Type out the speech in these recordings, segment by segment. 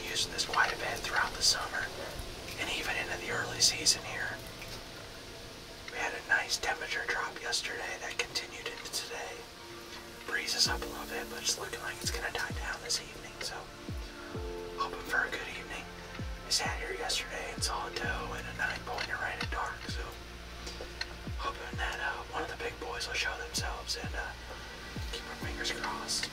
using this quite a bit throughout the summer and even into the early season here. We had a nice temperature drop yesterday that continued into today. Breeze is up a little bit, but it's looking like it's going to die down this evening, so hoping for a good evening. We sat here yesterday and saw a doe and a 9-pointer right at dark, so hoping that one of the big boys will show themselves and keep our fingers crossed.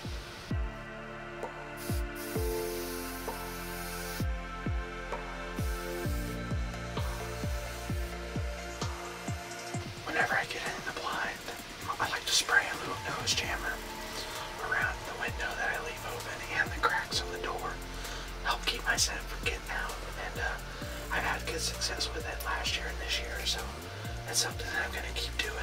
Whenever I get in the blind, I like to spray a little nose jammer around the window that I leave open and the cracks on the door. Help keep my scent from getting out, and I've had good success with it last year and this year, so that's something that I'm going to keep doing.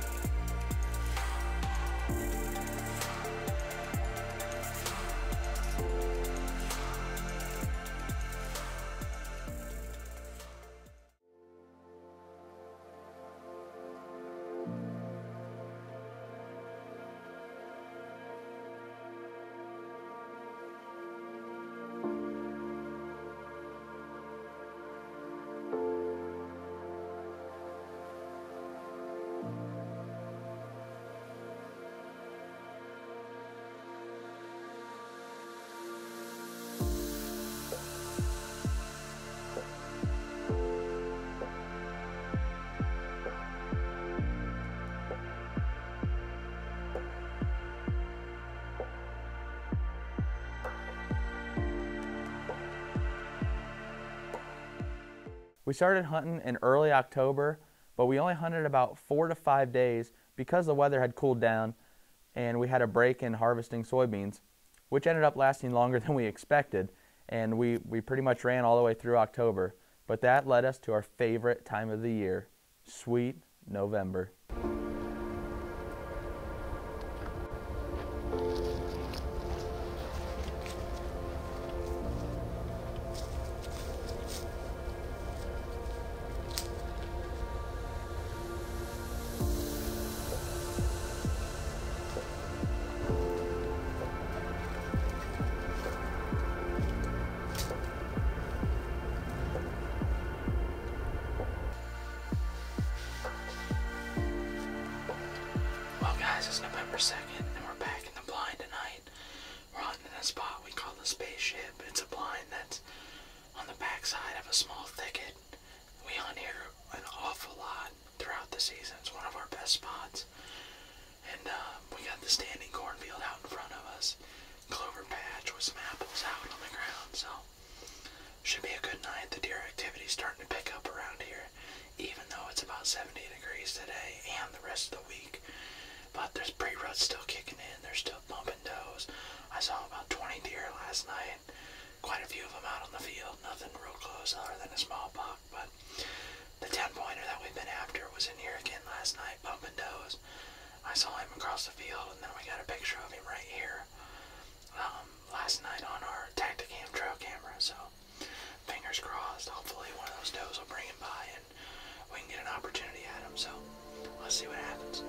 We started hunting in early October, but we only hunted about 4 to 5 days because the weather had cooled down and we had a break in harvesting soybeans, which ended up lasting longer than we expected, and we pretty much ran all the way through October. But that led us to our favorite time of the year, sweet November. It's November 2nd, and we're back in the blind tonight. We're hunting in a spot we call the spaceship. It's a blind that's on the backside of a small thicket. We hunt here an awful lot throughout the season. It's one of our best spots. And we got the standing cornfield out in front of us. Clover patch with some apples out on the ground, so should be a good night. The deer activity's starting to pick up around here, even though it's about 70 degrees today and the rest of the week. But there's pre-ruts still kicking in. They're still bumping does. I saw about 20 deer last night. Quite a few of them out on the field. Nothing real close other than a small buck. But the 10-pointer that we've been after was in here again last night, bumping does. I saw him across the field, and then we got a picture of him right here last night on our Tacticam trail camera. So fingers crossed. Hopefully one of those does will bring him by and we can get an opportunity at him. So let's see what happens.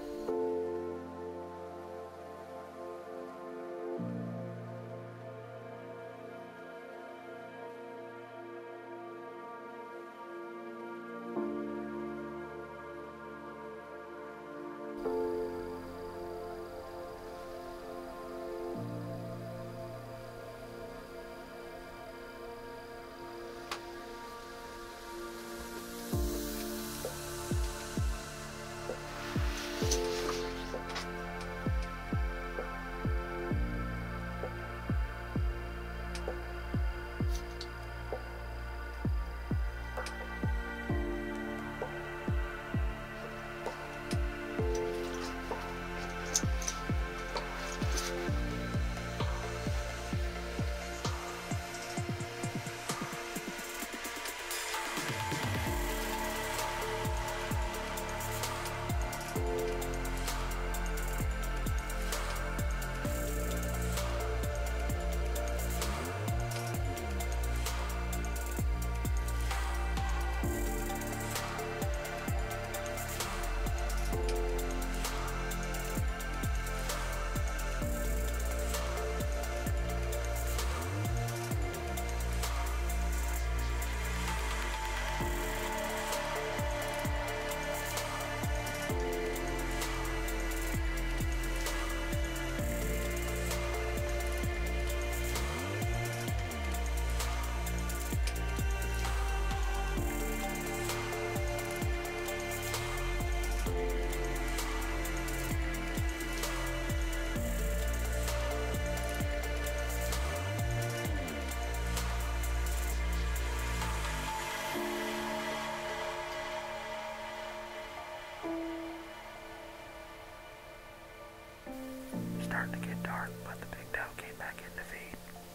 get dark, but the big doe came back in to feed.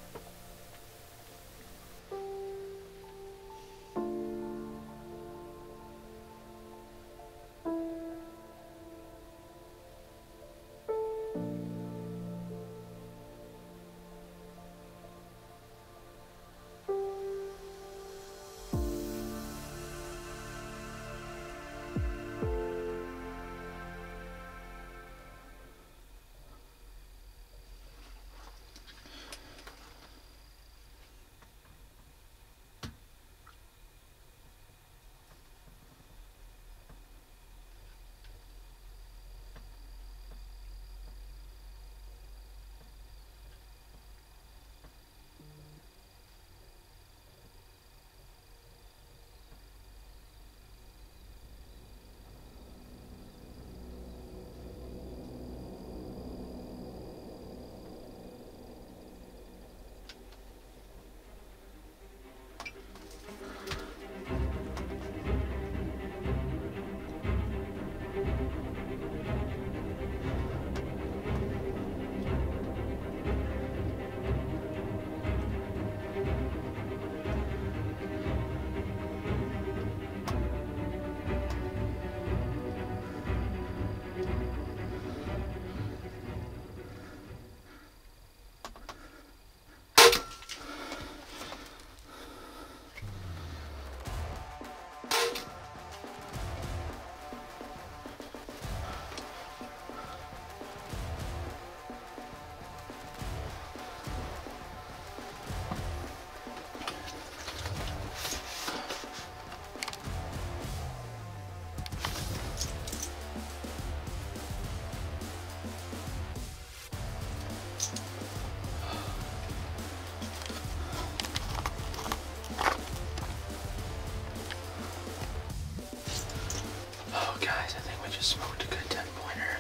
Guys, I think we just smoked a good 10-pointer.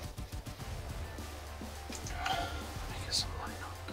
Let me get some light on.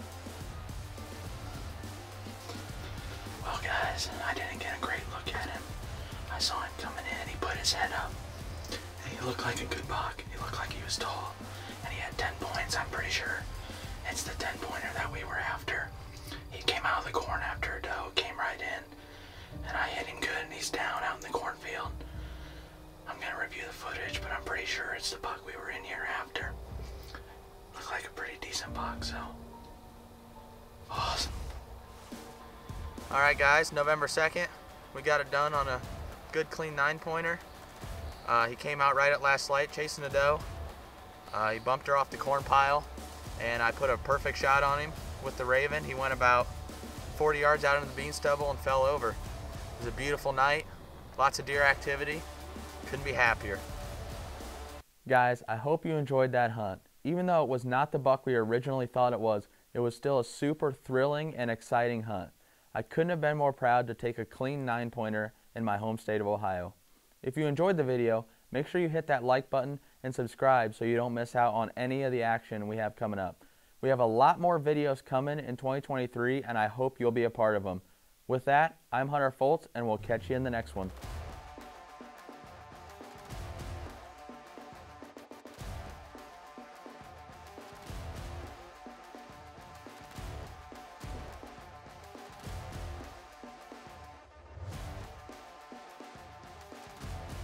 Well guys, I didn't get a great look at him. I saw him coming in, he put his head up. And he looked like a good buck. He looked like he was tall. And he had 10 points, I'm pretty sure. It's the 10-pointer that we were after. He came out of the corn after a doe, came right in. And I hit him good and he's down out in the cornfield. I'm gonna review the footage, but I'm pretty sure it's the buck we were in here after. Looked like a pretty decent buck, so awesome. Alright guys, November 2nd, we got it done on a good clean 9-pointer. He came out right at last light chasing a doe. He bumped her off the corn pile, and I put a perfect shot on him with the Raven. He went about 40 yards out into the bean stubble and fell over. It was a beautiful night, lots of deer activity. Couldn't be happier. Guys, I hope you enjoyed that hunt. Even though it was not the buck we originally thought it was still a super thrilling and exciting hunt. I couldn't have been more proud to take a clean 9-pointer in my home state of Ohio. If you enjoyed the video, make sure you hit that like button and subscribe so you don't miss out on any of the action we have coming up. We have a lot more videos coming in 2023, and I hope you'll be a part of them. With that, I'm Hunter Foltz, and we'll catch you in the next one.